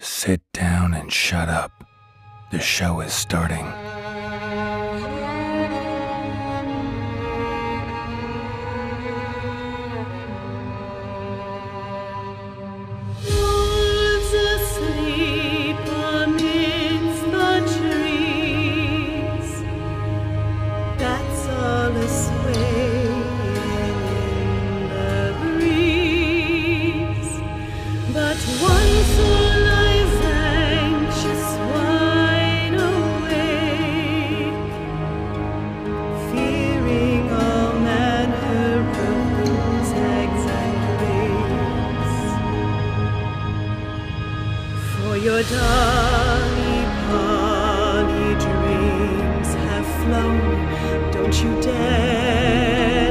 Sit down and shut up. The show is starting. Wolves asleep amidst the trees, bats all asway in the breeze. But one soul lies anxious, wide awake, fearing all manner of zigzags and graves. For your Dolly Polly dreams have flown, don't you dare